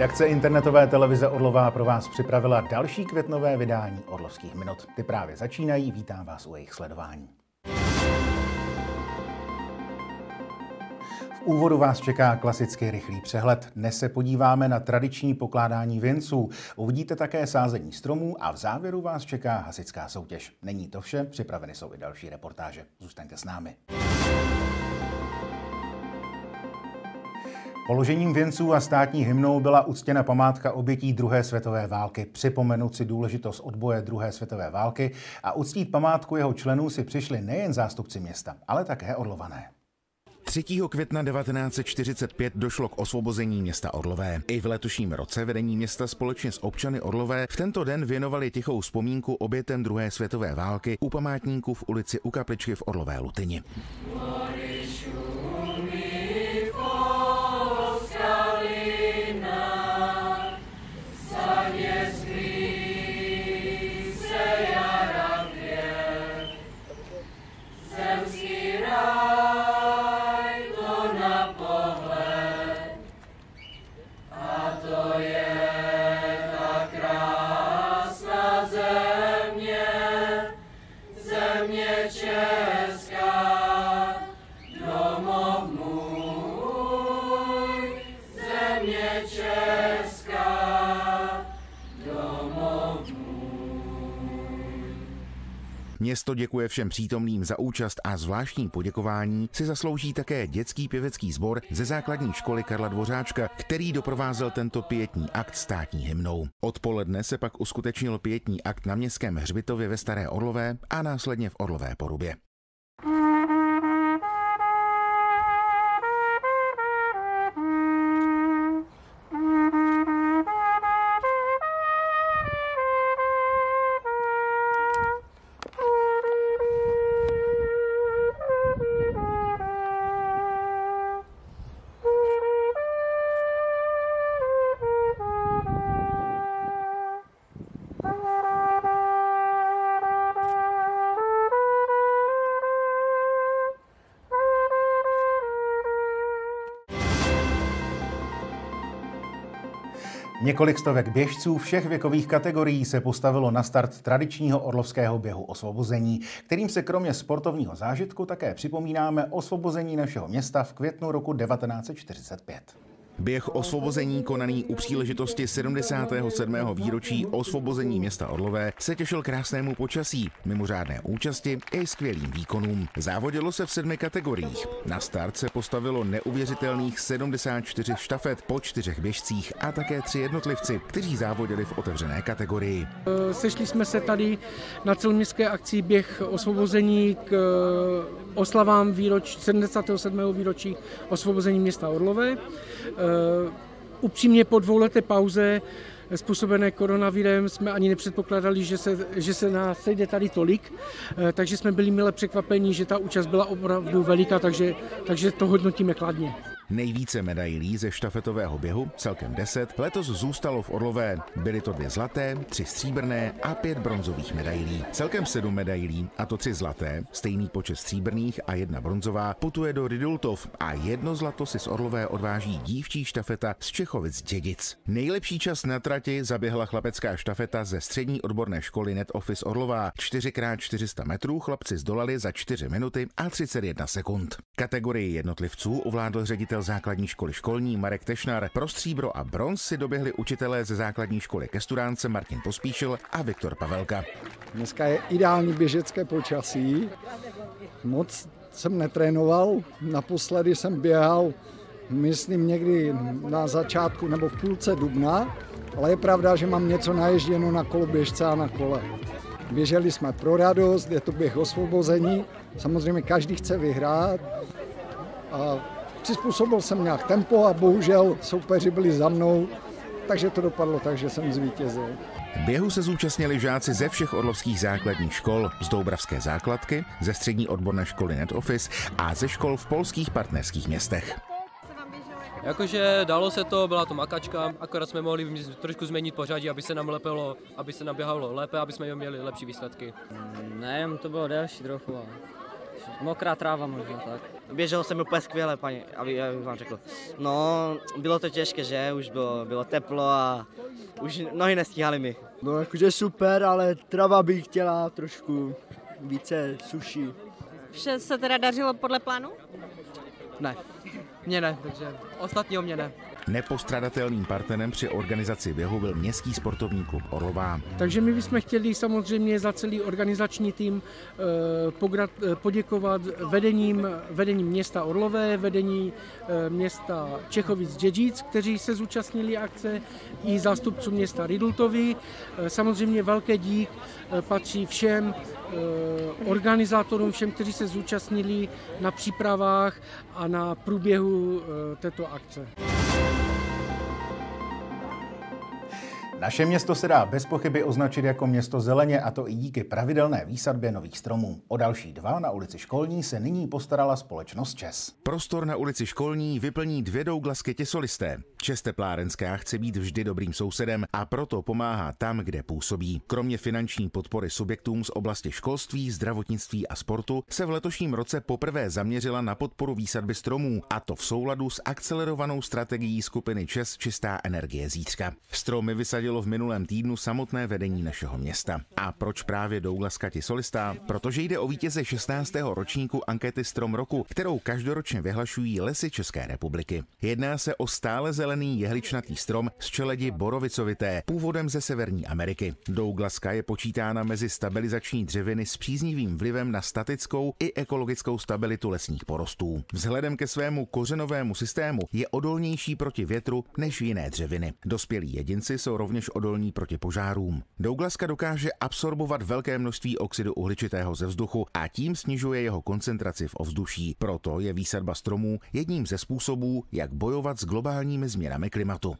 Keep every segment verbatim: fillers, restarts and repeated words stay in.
Redakce internetové televize Orlová pro vás připravila další květnové vydání Orlovských minut. Ty právě začínají, vítám vás u jejich sledování. V úvodu vás čeká klasický rychlý přehled. Dnes se podíváme na tradiční pokládání věnců. Uvidíte také sázení stromů a v závěru vás čeká hasičská soutěž. Není to vše, připraveny jsou i další reportáže. Zůstaňte s námi. Položením věnců a státní hymnou byla uctěna památka obětí druhé světové války. Připomenout si důležitost odboje druhé světové války a uctít památku jeho členů si přišli nejen zástupci města, ale také Orlované. třetího května devatenáct set čtyřicet pět došlo k osvobození města Orlové. I v letošním roce vedení města společně s občany Orlové v tento den věnovali tichou vzpomínku obětem druhé světové války u památníků v ulici u kapličky v Orlové Lutyni. Město děkuje všem přítomným za účast a zvláštní poděkování si zaslouží také dětský pěvecký sbor ze základní školy Karla Dvořáčka, který doprovázel tento pietní akt státní hymnou. Odpoledne se pak uskutečnil pietní akt na městském hřbitově ve Staré Orlové a následně v Orlové Porubě. Několik stovek běžců všech věkových kategorií se postavilo na start tradičního orlovského běhu osvobození, kterým se kromě sportovního zážitku také připomínáme osvobození našeho města v květnu roku devatenáct set čtyřicet pět. Běh osvobození konaný u příležitosti sedmdesátého sedmého výročí osvobození města Orlové se těšil krásnému počasí, mimořádné účasti i skvělým výkonům. Závodilo se v sedmi kategoriích. Na start se postavilo neuvěřitelných sedmdesát čtyři štafet po čtyřech běžcích a také tři jednotlivci, kteří závodili v otevřené kategorii. Sešli jsme se tady na celoměstské akci Běh osvobození k oslavám výroč, sedmdesátého sedmého výročí osvobození města Orlové. Uh, upřímně po dvouleté pauze způsobené koronavirem jsme ani nepředpokládali, že se, že se nás sejde tady tolik, uh, takže jsme byli mile překvapeni, že ta účast byla opravdu veliká, takže, takže to hodnotíme kladně. Nejvíce medailí ze štafetového běhu, celkem deset, letos zůstalo v Orlové. Byly to dvě zlaté, tři stříbrné a pět bronzových medailí. Celkem sedm medailí, a to tři zlaté, stejný počet stříbrných a jedna bronzová, putuje do Rydultov a jedno zlato si z Orlové odváží dívčí štafeta z Čechovic Dědic. Nejlepší čas na trati zaběhla chlapecká štafeta ze střední odborné školy Net Office Orlová. čtyři krát čtyři sta metrů chlapci zdolali za čtyři minuty a třicet jedna sekund. Kategorii jednotlivců ovládl ředitel základní školy školní Marek Tešnar. Pro stříbro a bronz si doběhli učitelé ze základní školy ke Studánce Martin Pospíšil a Viktor Pavelka. Dneska je ideální běžecké počasí. Moc jsem netrénoval, naposledy jsem běhal, myslím někdy na začátku nebo v půlce dubna, ale je pravda, že mám něco naježděno na koloběžce a na kole. Běželi jsme pro radost, je to běh osvobození, samozřejmě každý chce vyhrát. A přizpůsobil jsem nějak tempo a bohužel soupeři byli za mnou, takže to dopadlo tak, že jsem zvítězil. Běhu se zúčastnili žáci ze všech orlovských základních škol, z Doubravské základky, ze střední odborné školy Net Office a ze škol v polských partnerských městech. Jakože dalo se to, byla to makačka, akorát jsme mohli trošku změnit pořadí, aby se nám lepilo, aby se nám běhalo lépe, aby jsme měli lepší výsledky. Ne, to bylo delší trochu. Mokrá tráva možná tak. Běžel jsem úplně skvěle, paní, aby, aby vám řekl. No, bylo to těžké, že? Už bylo, bylo teplo a už nohy nestíhaly mi. No jakože super, ale trava bych chtěla trošku více suší. Vše se teda dařilo podle plánu? Ne, mně ne, takže ostatního mě ne. Nepostradatelným partnerem při organizaci běhu byl Městský sportovní klub Orlová. Takže my bychom chtěli samozřejmě za celý organizační tým poděkovat vedením, vedením města Orlové, vedení města Čechovic-Dědic, kteří se zúčastnili akce, i zástupcům města Ridultovi. Samozřejmě velký dík patří všem organizátorům, všem, kteří se zúčastnili na přípravách a na průběhu této akce. Naše město se dá bez pochyby označit jako město zeleně, a to i díky pravidelné výsadbě nových stromů. O další dva na ulici Školní se nyní postarala společnost ČES. Prostor na ulici Školní vyplní dvě Douglasky těsolisté. ČES Teplárenská chce být vždy dobrým sousedem a proto pomáhá tam, kde působí. Kromě finanční podpory subjektům z oblasti školství, zdravotnictví a sportu se v letošním roce poprvé zaměřila na podporu výsadby stromů, a to v souladu s akcelerovanou strategií skupiny ČES Čistá energie zítřka. Stromy vysadilo v minulém týdnu samotné vedení našeho města. A proč právě Douglaska těsolistá? Protože jde o vítěze šestnáctého ročníku ankety Strom roku, kterou každoročně vyhlašují Lesy České republiky. Jedná se o stále zelený jehličnatý strom z čeledi borovicovité, původem ze Severní Ameriky. Douglaska je počítána mezi stabilizační dřeviny s příznivým vlivem na statickou i ekologickou stabilitu lesních porostů. Vzhledem ke svému kořenovému systému je odolnější proti větru než jiné dřeviny. Dospělí jedinci jsou rovněž odolní proti požárům. Douglaska dokáže absorbovat velké množství oxidu uhličitého ze vzduchu a tím snižuje jeho koncentraci v ovzduší. Proto je výsadba stromů jedním ze způsobů, jak bojovat s globálními změnami klimatu.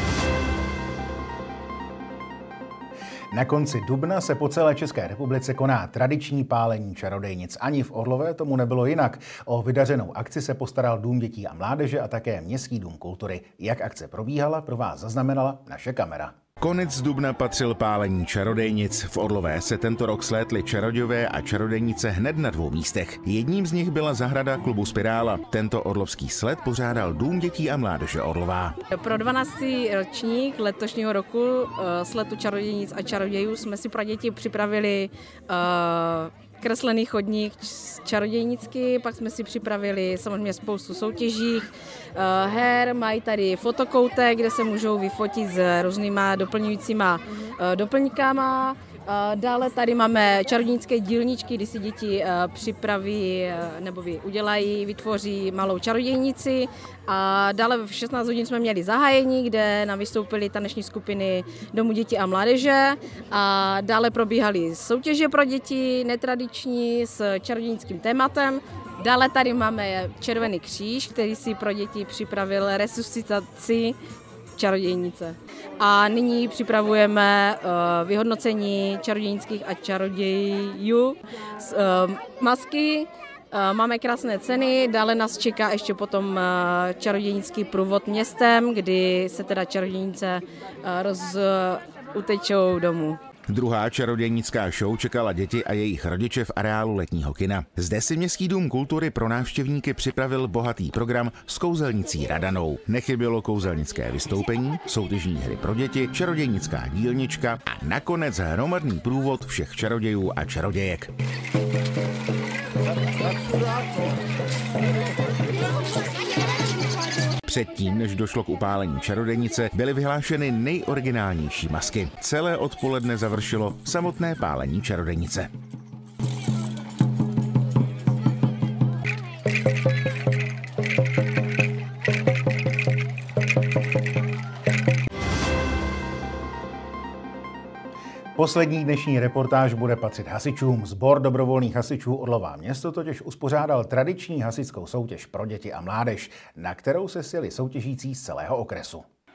Na konci dubna se po celé České republice koná tradiční pálení čarodejnic. Ani v Orlové tomu nebylo jinak. O vydařenou akci se postaral Dům dětí a mládeže a také Městský dům kultury. Jak akce probíhala, pro vás zaznamenala naše kamera. Konec dubna patřil pálení čarodejnic. V Orlové se tento rok slétly čarodějové a čarodejnice hned na dvou místech. Jedním z nich byla zahrada klubu Spirála. Tento orlovský sled pořádal Dům dětí a mládeže Orlová. Pro dvanáctý ročník letošního roku sletu čarodějnic a čarodějů jsme si pro děti připravili uh, kreslený chodník čarodějnicky, pak jsme si připravili samozřejmě spoustu soutěží, her, mají tady fotokoutek, kde se můžou vyfotit s různýma doplňujícíma doplňkama. Dále tady máme čarodějnické dílničky, kdy si děti připraví nebo udělají, vytvoří malou čarodějnici. A dále v šestnáct hodin jsme měli zahájení, kde nám vystoupily taneční skupiny Domu dětí a mládeže. A dále probíhaly soutěže pro děti, netradiční, s čarodějnickým tématem. Dále tady máme Červený kříž, který si pro děti připravil resuscitaci čarodějnice. A nyní připravujeme uh, vyhodnocení čarodějnických a čarodějů. Uh, masky, uh, máme krásné ceny, dále nás čeká ještě potom uh, čarodějnický průvod městem, kdy se teda čarodějnice uh, rozutečou domů. Druhá čarodějnická show čekala děti a jejich rodiče v areálu letního kina. Zde si Městský dům kultury pro návštěvníky připravil bohatý program s kouzelnicí Radanou. Nechybělo kouzelnické vystoupení, soutěžní hry pro děti, čarodějnická dílnička a nakonec hromadný průvod všech čarodějů a čarodějek. Předtím, než došlo k upálení čarodějnice, byly vyhlášeny nejoriginálnější masky. Celé odpoledne završilo samotné pálení čarodějnice. Poslední dnešní reportáž bude patřit hasičům. Sbor dobrovolných hasičů Orlová město totiž uspořádal tradiční hasičskou soutěž pro děti a mládež, na kterou se sjeli soutěžící z celého okresu.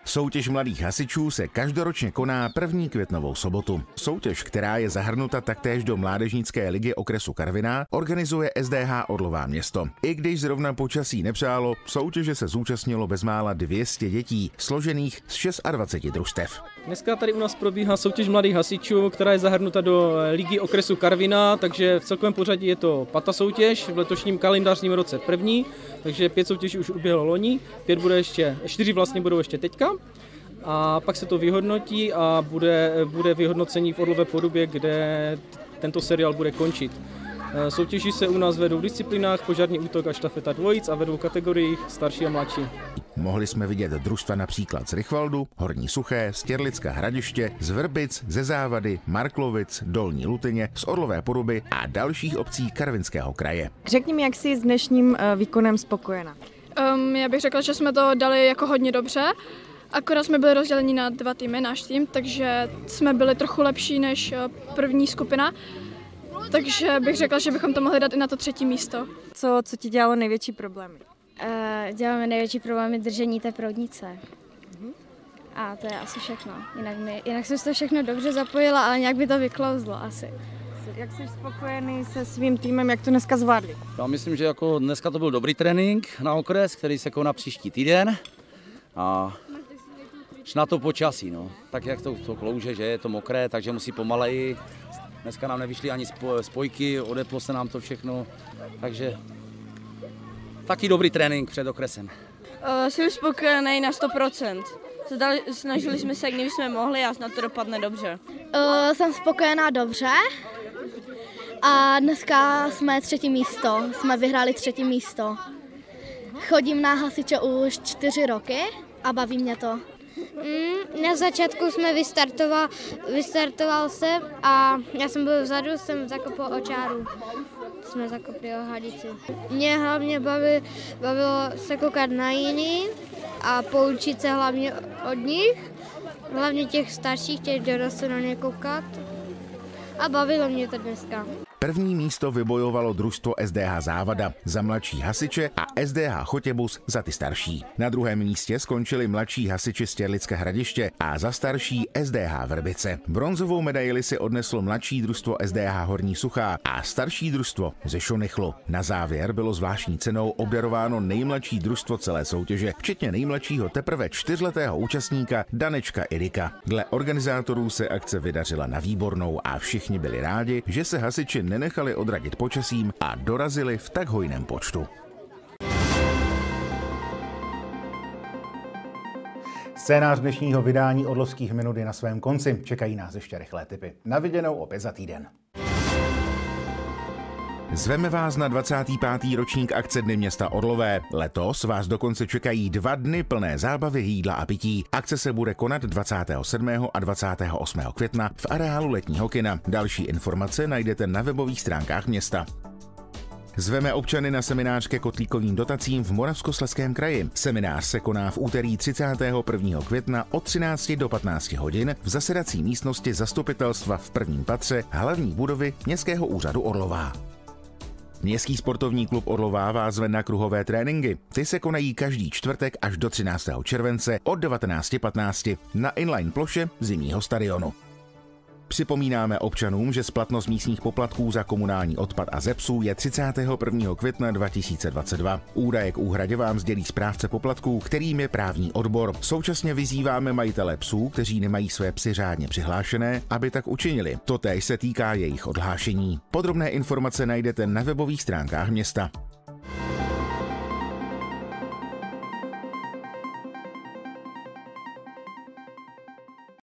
Soutěž mladých hasičů se každoročně koná první květnovou sobotu. Soutěž, která je zahrnuta taktéž do mládežnické ligy okresu Karviná, organizuje S D H Orlová město. I když zrovna počasí nepřálo, soutěže se zúčastnilo bezmála dvě stě dětí, složených z dvaceti šesti družstev. Dneska tady u nás probíhá soutěž mladých hasičů, která je zahrnuta do ligy okresu Karviná, takže v celkovém pořadí je to pátá soutěž, v letošním kalendářním roce první, takže pět soutěží už uběhlo loni, pět bude ještě, čtyři vlastně budou ještě teďka. A pak se to vyhodnotí a bude, bude vyhodnocení v Orlové Porubě, kde tento seriál bude končit. Soutěží se u nás ve dvou disciplínách, požární útok a štafeta dvojic a ve dvou kategoriích starší a mladší. Mohli jsme vidět družstva například z Rychvaldu, Horní Suché, z Těrlicka Hradiště, z Vrbic, ze Závady, Marklovic, Dolní Lutyně, z Orlové Poruby a dalších obcí Karvinského kraje. Řekni mi, jak jsi s dnešním výkonem spokojená? Um, já bych řekla, že jsme to dali jako hodně dobře. Akorát jsme byli rozděleni na dva týmy, náš tým, takže jsme byli trochu lepší než první skupina. Takže bych řekla, že bychom to mohli dát i na to třetí místo. Co, co ti dělalo největší problémy? Uh, děláme největší problémy držení té proudnice. Uh-huh. A to je asi všechno. Jinak, mi, jinak jsem si to všechno dobře zapojila, ale nějak by to vyklouzlo asi. Jak jsi spokojený se svým týmem, jak to dneska zvládli? Já myslím, že jako dneska to byl dobrý trénink na okres, který se koná příští týden. A na to počasí, no. Tak jak to, to klouže, že je to mokré, takže musí pomaleji. Dneska nám nevyšly ani spojky, odeplo se nám to všechno, takže taky dobrý trénink před okresem. Uh, jsem spokojený na sto procent. Snažili jsme se, jak kdyby jsme mohli a snad to dopadne dobře. Uh, jsem spokojená dobře a dneska jsme třetí místo, jsme vyhráli třetí místo. Chodím na hasiče už čtyři roky a baví mě to. Mm, na začátku jsme vystartoval, vystartoval jsem a já jsem byl vzadu, jsem zakopl o čáru. Jsme zakopli o hadici. Mě hlavně bavilo, bavilo se koukat na jiný a poučit se hlavně od nich, hlavně těch starších, těch dorostů na ně koukat. A bavilo mě to dneska. První místo vybojovalo družstvo S D H Závada za mladší hasiče a S D H Chotěbus za ty starší. Na druhém místě skončili mladší hasiči z Těrlicka Hradiště a za starší S D H Vrbice. Bronzovou medaili si odneslo mladší družstvo S D H Horní Suchá a starší družstvo ze Šonychlu. Na závěr bylo zvláštní cenou obdarováno nejmladší družstvo celé soutěže, včetně nejmladšího teprve čtyřletého účastníka Danečka Irika. Dle organizátorů se akce vydařila na výbornou a všichni byli rádi, že se hasiči nenechali odradit počasím a dorazili v tak hojném počtu. Scénář dnešního vydání Orlovských minut je na svém konci. Čekají nás ještě rychlé tipy. Na viděnou opět za týden. Zveme vás na dvacátý pátý ročník akce Dny města Orlové. Letos vás dokonce čekají dva dny plné zábavy, jídla a pití. Akce se bude konat dvacátého sedmého a dvacátého osmého května v areálu letního kina. Další informace najdete na webových stránkách města. Zveme občany na seminář ke kotlíkovým dotacím v Moravskoslezském kraji. Seminář se koná v úterý třicátého prvního května od třinácti do patnácti hodin v zasedací místnosti zastupitelstva v prvním patře hlavní budovy Městského úřadu Orlová. Městský sportovní klub Orlová vás zve na kruhové tréninky. Ty se konají každý čtvrtek až do třináctého července od devatenácti patnáct na inline ploše zimního stadionu. Připomínáme občanům, že splatnost místních poplatků za komunální odpad a ze psů je třicátého prvního května dva tisíce dvacet dva. Údaje k úhradě vám sdělí správce poplatků, kterým je právní odbor. Současně vyzýváme majitele psů, kteří nemají své psy řádně přihlášené, aby tak učinili. Totéž se týká jejich odhlášení. Podrobné informace najdete na webových stránkách města.